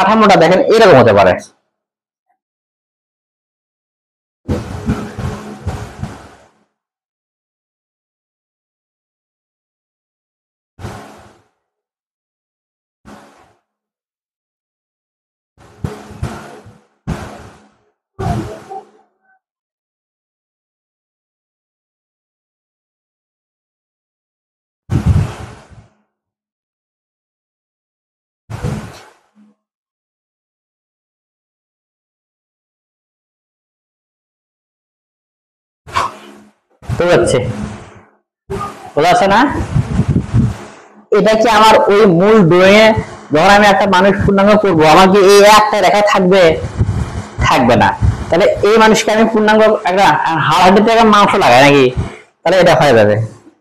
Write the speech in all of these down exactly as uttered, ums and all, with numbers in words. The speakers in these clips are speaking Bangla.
কাঠামোটা দেখেন এরকম হতে পারে। তো যাচ্ছে বোঝা যাচ্ছে না? এটা কি আমার ওই মূল ড্রয়িং এ যখন আমি একটা মানুষ পূর্ণাঙ্গ করবো আমার কি এই একটা রেখা থাকবে? থাকবে না। তাহলে এই মানুষকে আমি পূর্ণাঙ্গ একটা হাড় থেকে মাংস লাগাই নাকি? তাহলে এটা হয়ে যাবে।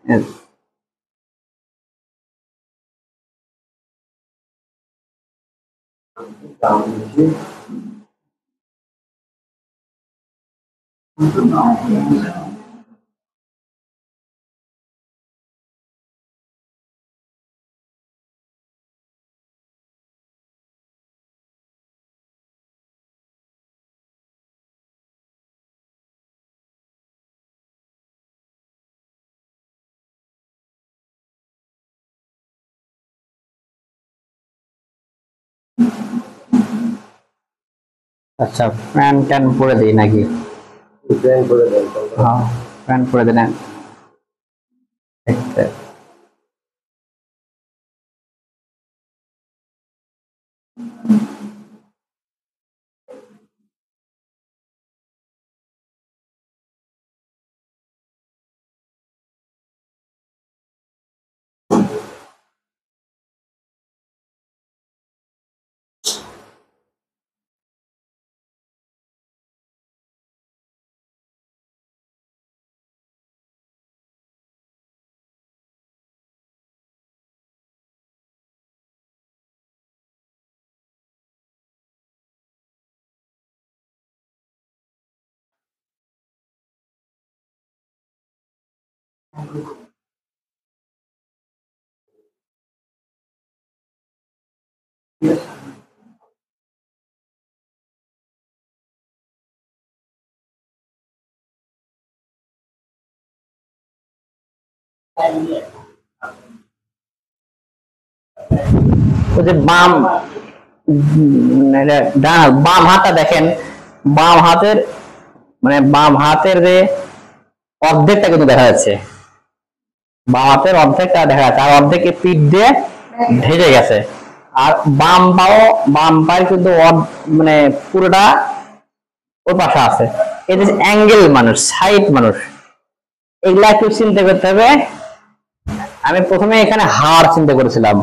আচ্ছা প্যান ট্যান পরে দিই নাকি? প্যান পরে দেন। হ্যাঁ প্যান পরে দেন। বাম বাম হাতটা দেখেন, বাম হাতের মানে বাম হাতের যে অর্ধেকটা কিন্তু দেখা যাচ্ছে, বাম হাতের অর্ধেকটা দেখা যাচ্ছে, আর অর্ধেক পিঠ দিয়ে ঢেকে গেছে। আর বাম পাও বাম পায়ের কিন্তু মানে পুরোটা ওর পাশে আছে। এই যে অ্যাঙ্গেল মানুষ, সাইড মানুষ, এগুলা একটু চিন্তা করতে হবে। আমি প্রথমে এখানে হাড় চিন্তা করেছিলাম,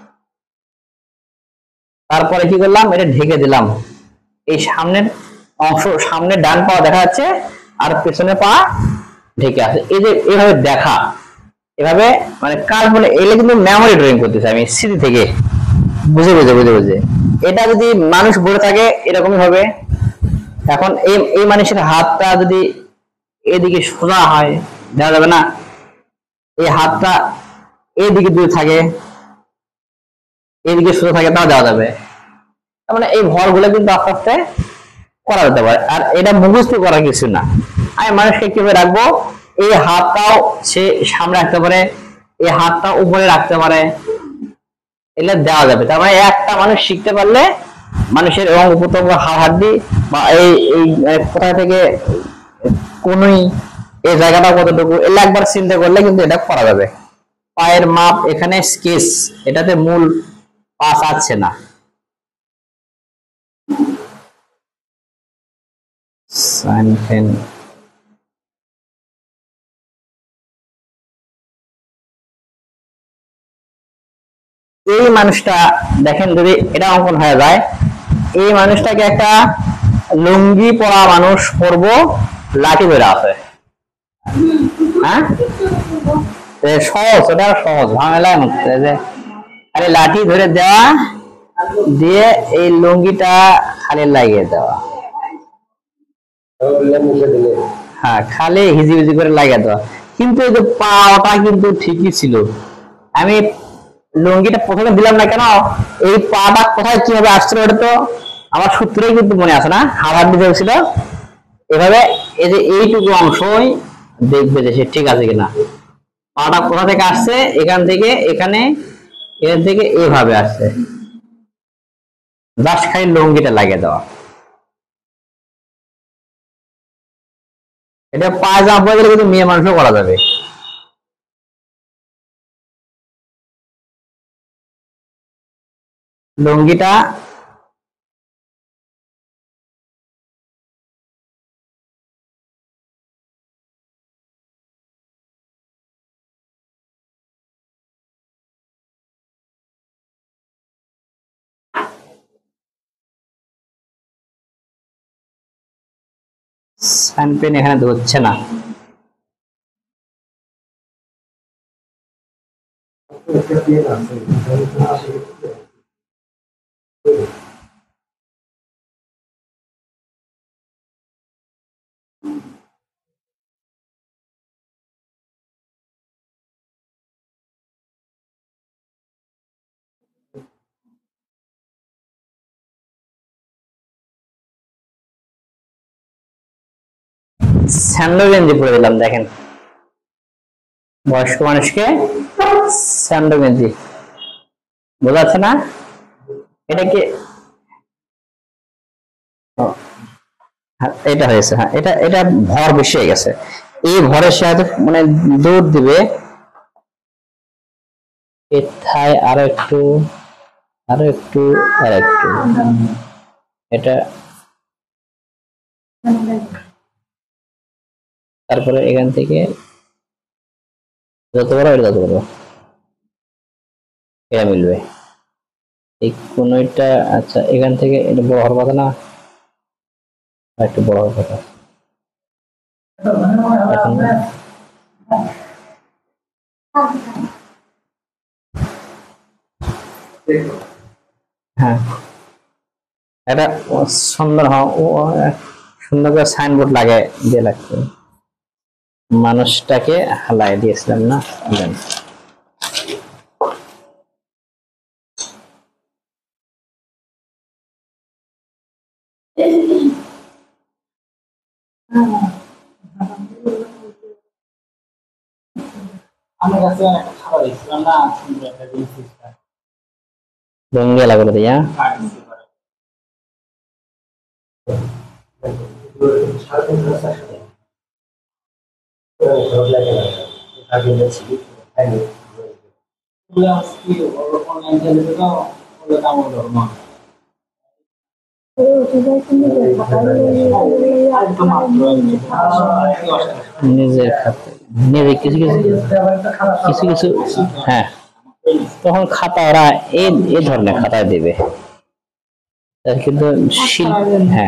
তারপরে কি করলাম, এটা ঢেকে দিলাম। এই সামনের অংশ, সামনের ডান পা দেখা যাচ্ছে আর পেছনে পা ঢেকে আছে। এই যে এভাবে দেখা, এভাবে মানে কার বলে এলে কিন্তু মেমোরি ড্রয়িং করতেছে আমি স্মৃতি থেকে বুঝে বুঝে বুঝে বুঝে। এটা যদি মানুষ বলে থাকে এরকমই হবে। এখন এই এই মানুষের হাতটা যদি এদিকে সোজা হয় দেখা যাবে না, এই হাতটা এদিকে যদি থাকে, এদিকে সোজা থাকে তাও দেওয়া যাবে। তার মানে এই ভরগুলো কিন্তু আস্তে আস্তে করা যেতে পারে। আর এটা মুখস্থ করা কিছু না। আমি মানুষকে কিভাবে রাখবো, এই হাতটাও সে সামনে রাখতে পারে, এই হাতটা উপরে রাখতে পারে, এগুলো দেওয়া যাবে। তার মানে একটা মানুষ শিখতে পারলে মানুষের অঙ্গ প্রত্যঙ্গ, হাড় হাড্ডি বা এই এই কোথা থেকে কোনই এই জায়গাটা কতটুকু, এগুলো একবার চিন্তা করলে কিন্তু এটা করা যাবে। পায়ের মাপ এখানে স্কেচ, এটাতে মূল পাস আছে না। এই মানুষটা দেখেন, যদি এটা অঙ্কন হয়ে যায়, এই মানুষটাকে একটা লুঙ্গি পরা মানুষ পরবো, লাঠি ধরে আছে। হ্যাঁ সহজ, ওটা সহজ, ঝামেলা হচ্ছে যে খালি লাঠি ধরে দেওয়া, দিয়ে এই লুঙ্গিটা খালি লাগিয়ে দেওয়া, হ্যাঁ খালি হিজি হিজি করে লাগিয়ে দেওয়া। কিন্তু এই যে পাওয়াটা কিন্তু ঠিকই ছিল। আমি লুঙ্গিটা প্রথমে দিলাম না কেন, এই পাটা কোথায় কিভাবে আসছিল ওটা তো আমার সূত্রেই কিন্তু মনে আছে না, হাড় দিতে হয়েছিল এভাবে। এই যে এইটুকু অংশই দেখবে যে সে ঠিক আছে কিনা, পাটা কোথা থেকে আসছে, এখান থেকে এখানে, এখান থেকে এভাবে আসছে, জাস্ট খালি লুঙ্গিটা লাগিয়ে দেওয়া। এটা পায়জামা পরে গেলে কিন্তু মেয়ে মানুষও করা যাবে। লুঙ্গিটা সানপেন এখানে ধরছে না। স্যান্ডো গেঞ্জি পরে দিলাম, দেখেন বয়স্ক মানুষকে স্যান্ডো গেঞ্জি, বোঝা যাচ্ছে না? এটা কি এটা হয়েছে? হ্যাঁ, এটা এটা ভর বেশি হয়ে গেছে, এই ভরের সাথে মানে দৌড় দিবে। এথায় আরো একটু, আরো একটু, আর একটু, এটা তারপরে এখান থেকে যত বড় এটা তত বড়, এটা মিলবে এই কোনটা। আচ্ছা এখান থেকে এটা বড় হওয়ার কথা না, একটু বড় হওয়ার কথা। হ্যাঁ, এটা সুন্দর, সুন্দর করে সাইনবোর্ড লাগে দিয়ে লাগছে, মানুষটাকে হালাই দিয়েছিলাম না। আমার কাছে একটা খাবার দিয়েছিলাম না, সুন্দর একটা জিনিস রঙিয়া লাগলো দিয়া নিজের খাতে নিজে কিছু কিছু কিছু কিছু হ্যাঁ, তখন খাতা ওরা এই এই ধরনের খাতায় দেবে, কিন্তু হ্যাঁ